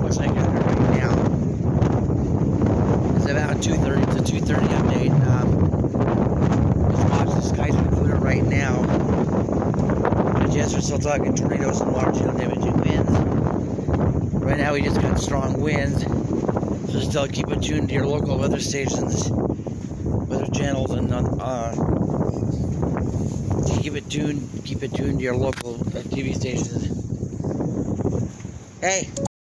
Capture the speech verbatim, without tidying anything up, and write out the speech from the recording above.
looks like it right now. It's about two thirty. It's a two thirty update. Um, just watch, the skies are clear right now. But yes, we're still talking tornadoes and water channel damaging winds. Right now we just got strong winds. So still keep it tuned to your local weather stations, weather channels, and uh, keep it tuned. Keep it tuned to your local T V stations. Hey.